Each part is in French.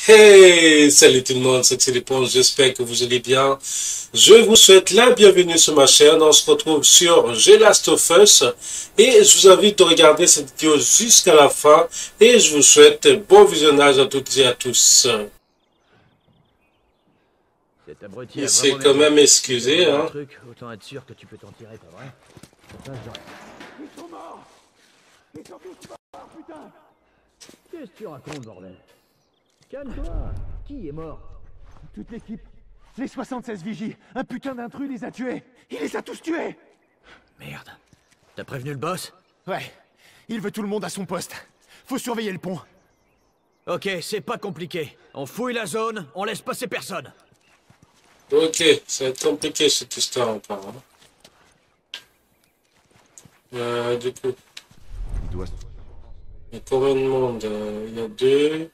Hey, salut tout le monde, c'est Téléponge, j'espère que vous allez bien. Je vous souhaite la bienvenue sur ma chaîne. On se retrouve sur The Last of Us et je vous invite à regarder cette vidéo jusqu'à la fin et je vous souhaite bon visionnage à toutes et à tous. Il s'est quand même excusé, hein. Autant être sûr que tu peux t'en tirer, pas vrai? Ils sont morts! Ils sont tous morts, putain! Qu'est-ce que tu racontes, bordel? Calme-toi! Qui est mort? Toute l'équipe. Les 76 vigies. Un putain d'intrus les a tués. Il les a tous tués. Merde. T'as prévenu le boss? Ouais. Il veut tout le monde à son poste. Faut surveiller le pont. Ok, c'est pas compliqué. On fouille la zone, on laisse passer personne. Ok, ça va être compliqué cette histoire encore. Du coup, il y a combien de monde? Il y a 2,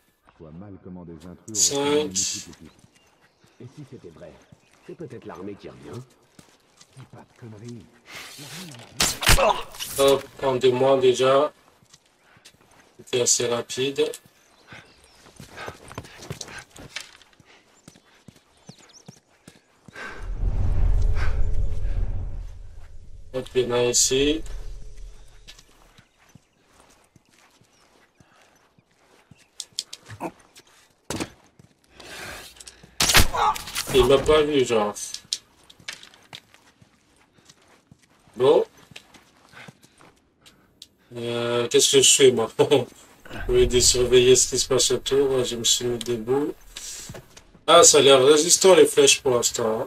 5. Et si c'était vrai, c'est peut-être l'armée qui revient. Dis pas de conneries. Hop, rendez-moi déjà. C'était assez rapide. Hop, il y en a ici. Il m'a pas vu, genre. Bon. Qu'est-ce que je fais, moi? Au lieu de surveiller ce qui se passe autour, je me suis mis debout. Ah, ça a l'air résistant, les flèches, pour l'instant. Hein.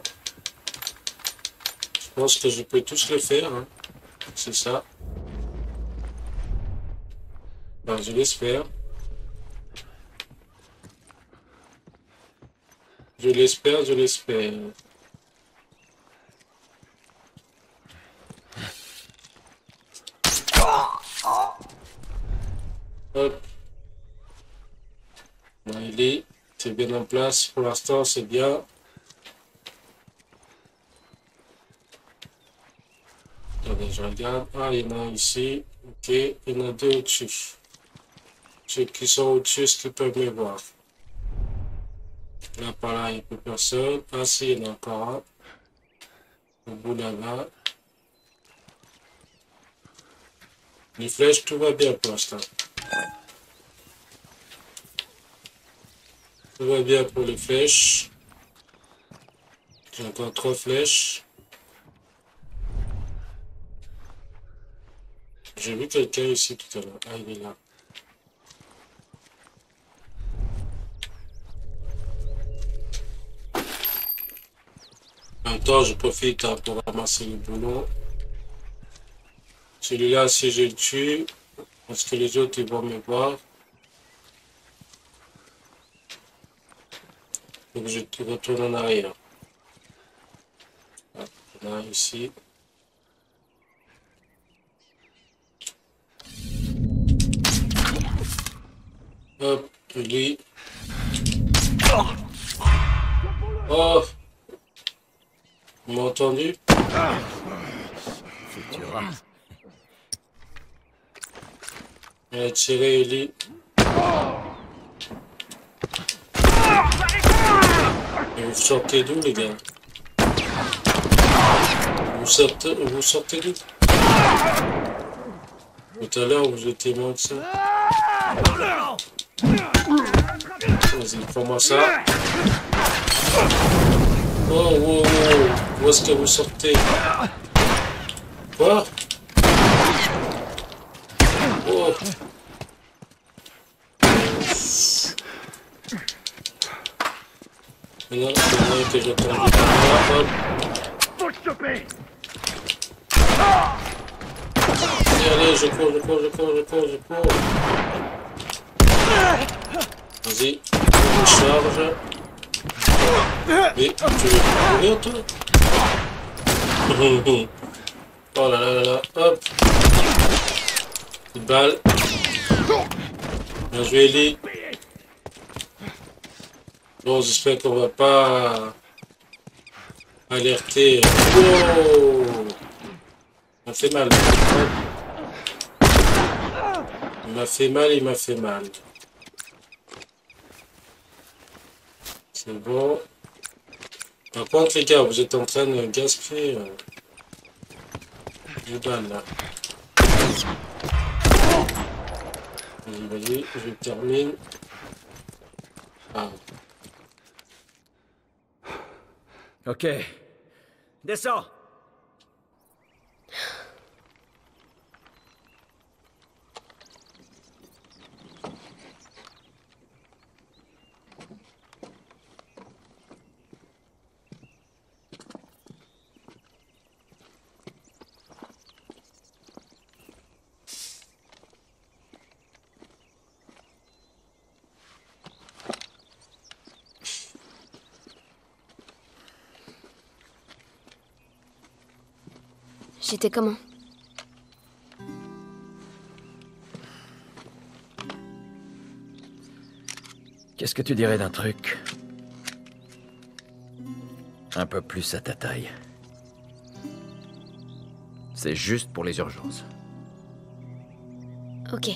Je pense que je peux tous le faire. Hein. C'est ça. Ben, je l'espère. Je l'espère, je l'espère. Hop. Bon, il est. C'est bien en place. Pour l'instant, c'est bien. Attendez, je regarde. Ah, il y en a un ici. Ok. Il y en a 2 au-dessus. Ceux qui sont au-dessus, est-ce qu'ils peuvent me voir? Là, par là, il n'y a plus personne. Ah, si, il y en a encore un. Au bout là-bas. Les flèches, tout va bien pour l'instant. Tout va bien pour les flèches. J'ai encore 3 flèches. J'ai vu quelqu'un ici tout à l'heure. Ah, il est là. En même temps, je profite hein, pour ramasser le boulot. Celui-là, si je le tue, parce que les autres, ils vont me voir. Donc, je retourne en arrière. Hop, il y en a un ici. Hop, lui. Oh! Vous m'avez entendu? Il a tiré Ellie. Et vous sortez d'où, les gars? Vous sortez d'où? Tout à l'heure, vous étiez moins que ça. Vas-y, prends-moi ça. Oh, wow, wow. Où est-ce que vous sortez? Quoi? Oh. Maintenant que j'attends du temps, hop. Faut le stopper. Allez, je cours. Vas-y, je charge. Mais tu veux mourir, toi? Oh là là là là, hop. Une balle. Bien joué, Ellie. Bon, j'espère qu'on va pas alerter. Oh! Ça fait mal. Il m'a fait mal. C'est bon. Par contre, les gars, vous êtes en train de gaspiller du balles là. Vas-y, je termine. Ah. Ok. Descends. J'étais comment? Qu'est-ce que tu dirais d'un truc un peu plus à ta taille? C'est juste pour les urgences. Ok.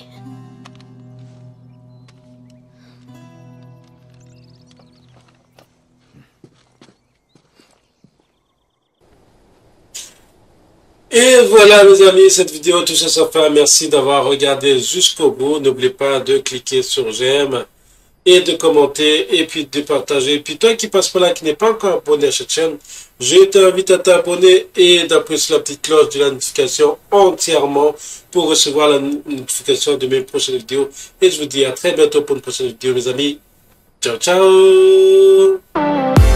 Et voilà mes amis, cette vidéo touche à sa fin. Merci d'avoir regardé jusqu'au bout. N'oubliez pas de cliquer sur j'aime et de commenter et puis de partager. Et puis toi qui passe par là, qui n'est pas encore abonné à cette chaîne, je t'invite à t'abonner et d'appuyer sur la petite cloche de la notification entièrement pour recevoir la notification de mes prochaines vidéos. Et je vous dis à très bientôt pour une prochaine vidéo mes amis. Ciao ciao.